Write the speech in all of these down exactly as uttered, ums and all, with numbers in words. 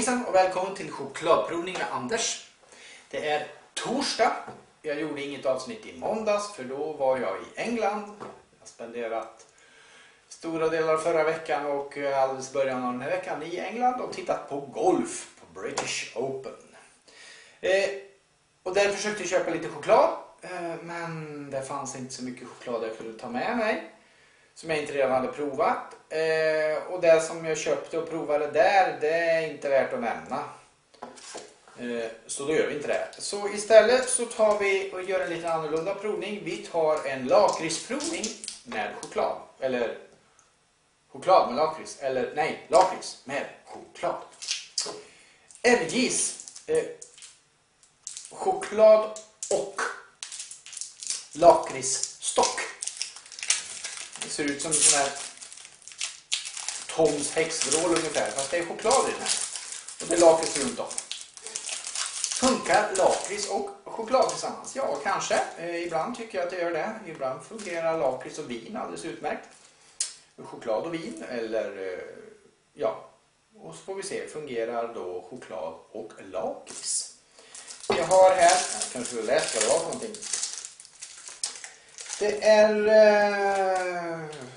Hejsan och välkommen till chokladprovning med Anders. Det är torsdag. Jag gjorde inget avsnitt i måndags för då var jag i England. Jag har spenderat stora delar förra veckan och alldeles början av den här veckan i England och tittat på golf på British Open. Eh, och där försökte jag köpa lite choklad, eh, men det fanns inte så mycket choklad jag kunde ta med mig som jag inte redan hade provat. Eh, och det som jag köpte och provade där, det är inte värt att nämna. Eh, så då gör vi inte det. Så istället så tar vi och gör en lite annorlunda provning. Vi tar en lakritsprovning med choklad. Eller choklad med lakrits. Eller nej, lakrits med choklad. R J:s eh, choklad och lakritsstock. Det ser ut som en sån här Toms häxvrål ungefär, fast det är choklad i den här. Och det är lakrits runt om. Funkar lakrits och choklad tillsammans? Ja, kanske. Eh, ibland tycker jag att det gör det. Ibland fungerar lakrits och vin alldeles utmärkt. Choklad och vin, eller eh, ja. Och så får vi se, fungerar då choklad och lakrits. Jag har här, jag kanske vill läsa vad det var för någonting. Det är eh,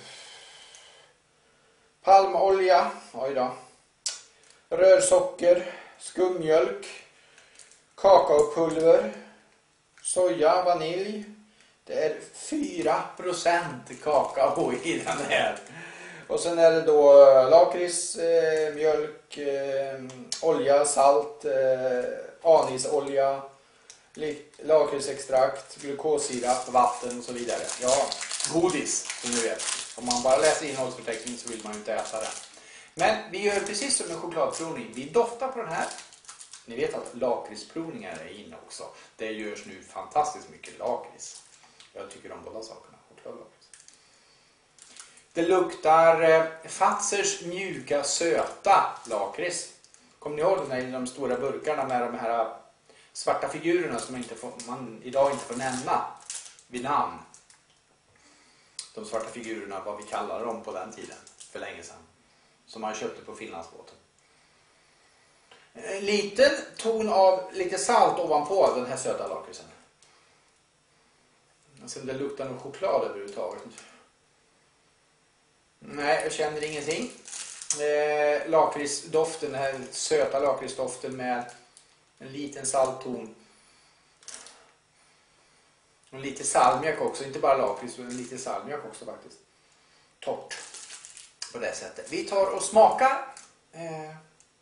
palmolja, oj då, rörsocker, skummjölk, kakaopulver, soja, vanilj. Det är fyra procent kakao i den här. Och sen är det då lakrits, eh, mjölk, eh, olja, salt, eh, anisolja, lakritsextrakt, glukosirap, vatten och så vidare. Ja, godis som ni vet. Om man bara läser innehållsförteckningen så vill man ju inte äta den. Men vi gör precis som en chokladprovning. Vi doftar på den här. Ni vet att lakritsprovningar är inne också. Det görs nu fantastiskt mycket lakrits. Jag tycker om båda sakerna. Choklad och lakrits. Det luktar eh, Fazers mjuka söta lakrits. Kommer ni ihåg den här i de stora burkarna med de här svarta figurerna som man, inte får, man idag inte får nämna vid namn? De svarta figurerna, vad vi kallade dem på den tiden, för länge sedan. Som man köpte på Finlandsbåten. En liten ton av lite salt ovanpå den här söta lakritsen. Sen det luktar nog choklad överhuvudtaget. Nej, jag känner ingenting. Eh, lakritsdoften, den här söta lakritsdoften med en liten saltton. Och lite salmiak också, inte bara lakrits, utan lite salmiak också faktiskt. Torrt. På det sättet. Vi tar och smakar. Eh.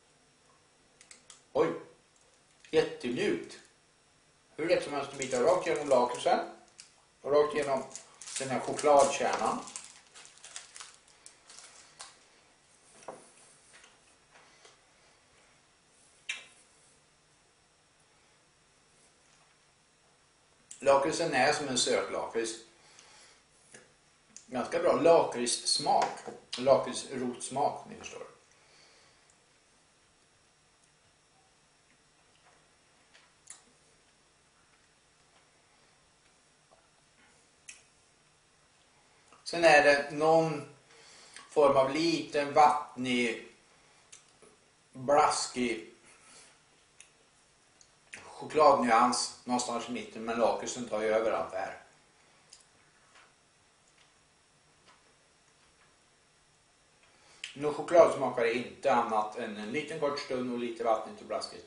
Oj. Jättemjukt. Hur lätt som helst att bita rakt genom lakritsen. Och rakt genom den här chokladkärnan. Lakritsen är som en sötlakrits. Ganska bra lakritssmak. Lakritsrotsmak, ni förstår. Sen är det någon form av liten vattnig, blaskig chokladnyans någonstans i mitten, men lakritsen tar ju över allt det här. Nå choklad smakar det inte annat än en liten kort stund och lite vattnigt och blaskigt.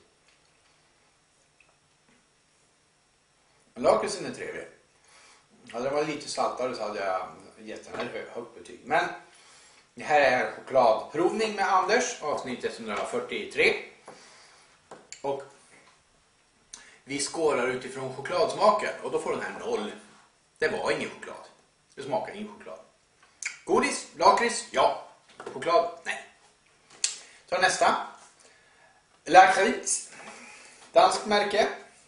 Men lakritsen är trevlig. Hade det varit lite saltare så hade jag gett den här högt betyg. Men det här är chokladprovning med Anders, avsnitt etthundrafyrtiotre. Och vi skårar utifrån chokladsmaken och då får den här noll. Det var ingen choklad. Det smakar ingen choklad. Godis, lakrits, ja. Choklad, nej. Så nästa. Lakrits. Danskt märke.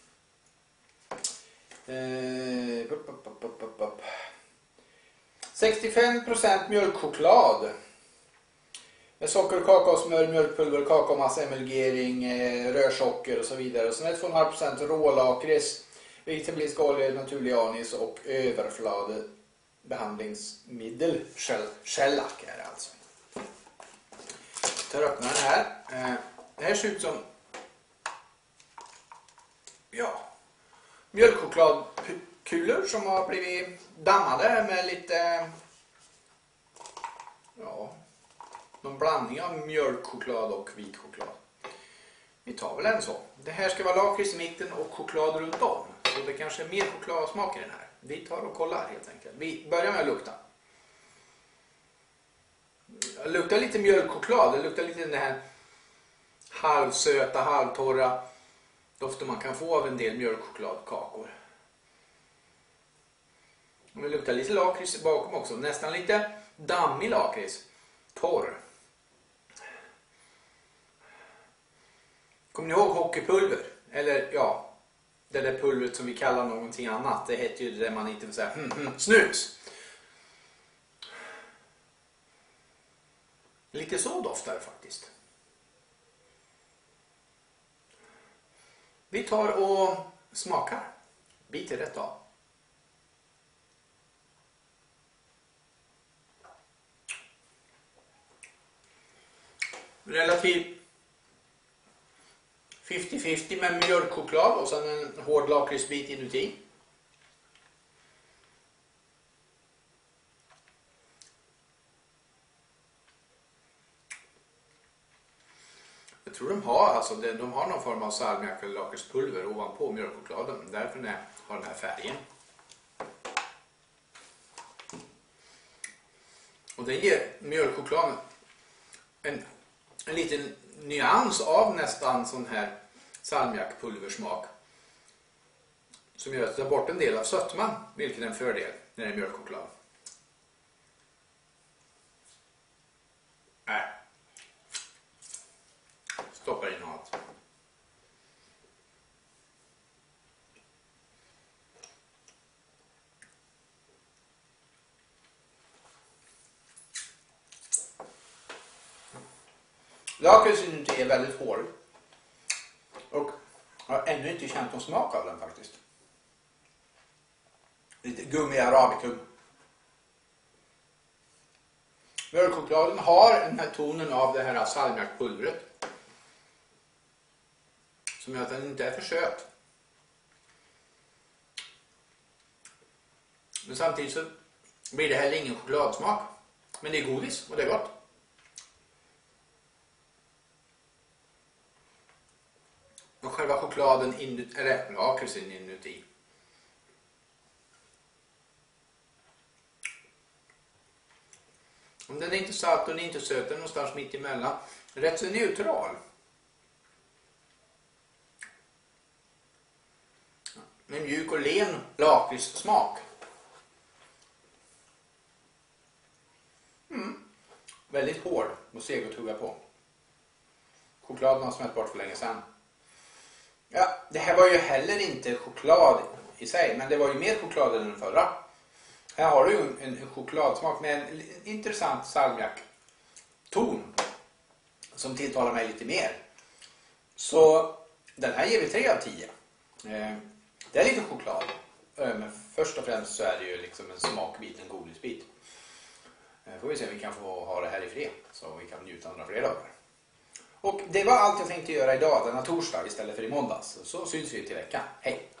Eh, upp, upp, upp, upp, upp. sextiofem procent mjölkchoklad. Med socker, kakaosmör, mjölkpulver, kakaomassa, emulgering, eh, rörsocker och så vidare. Och sen är det två komma fem procent rålakrits, vegetabilisk olja, naturlig anis och överflöde behandlingsmiddel. Shellac är det alltså. Jag tar öppna den här. Eh, Det här ser ut som ja, mjölkchokladkulor som har blivit dammade med lite ja, någon blandning av mjölkchoklad och vit choklad. Vi tar väl en så. Det här ska vara lakrits i mitten och choklad runt om. Så det kanske är mer chokladsmak i den här. Vi tar och kollar helt enkelt. Vi börjar med att lukta. Det luktar lite mjölkchoklad. Det luktar lite den här halvsöta, halvtorra doften man kan få av en del mjölkchokladkakor. Och det luktar lite lakrits bakom också. Nästan lite dammig lakrits. Torr. Kommer ni ihåg hockeypulver? Eller ja, det där pulvret som vi kallar någonting annat. Det heter ju det man inte vill säga hm, hm, snus. Lite så doftar det faktiskt. Vi tar och smakar. Biter rätt av. Relativt femtio femtio med mjölkchoklad och sen en hård lakritsbit inuti. Jag tror de har, alltså, de har någon form av salmiak eller lakritspulver ovanpå mjölkchokladen. Därför den har den här färgen. Och det ger mjölkchokladen en, en liten nyans av nästan sån här salmiakpulversmak. Som gör att det tar bort en del av sötman, vilket är en fördel när det är mjölkchoklad. Nej. Stoppar in allt. Lakritsen är väldigt hård. Och jag har ännu inte känt någon smak av den faktiskt. Lite gummi arabicum. Mjölkchokladen har den här tonen av det här salmiakpulvret. Som gör att den inte är för söt. Men samtidigt så blir det heller ingen chokladsmak. Men det är godis och det är gott. Och själva chokladen inuti, eller lakritsen inuti. Om den är inte salt och den är inte söt, den är någonstans mitt emellan. Rätt så neutral. Med mjuk och len lakritssmak. Mm. Väldigt hård och seg att tugga på. Chokladen har smält bort för länge sedan. Ja, det här var ju heller inte choklad i sig, men det var ju mer choklad än den förra. Här har du ju en, en chokladsmak med en, en intressant salmiak-ton som tilltalar mig lite mer. Så den här ger vi tre av tio. Eh, det är lite choklad, eh, men först och främst så är det ju liksom en smakbit, en godisbit. Eh, får vi se om vi kan få ha det här i fred så vi kan njuta några fler dagar. Och det var allt jag tänkte göra idag, denna torsdag istället för i måndags. Så syns vi till veckan. Hej!